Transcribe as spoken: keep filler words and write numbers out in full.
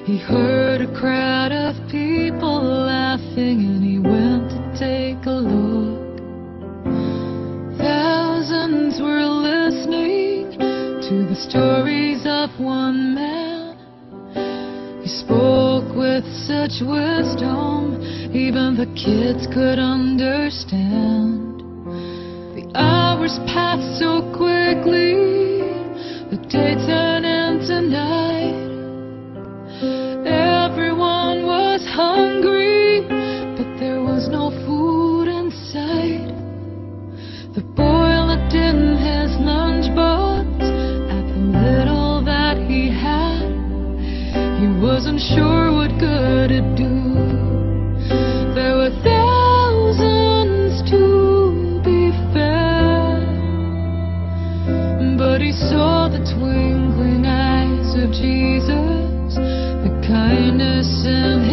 He heard a crowd of people laughing, and he went to take a look. Thousands were listening to the stories of one man. He spoke with such wisdom, even the kids could understand. The hours passed so quickly, the day turned into night. Everyone was hungry, but there was no food in sight. The boy looked in his lunchbox at the little that he had. He wasn't sure what good it'd do. There were thousands to be fed, but he saw the twinkling eyes of Jesus, the kindness in his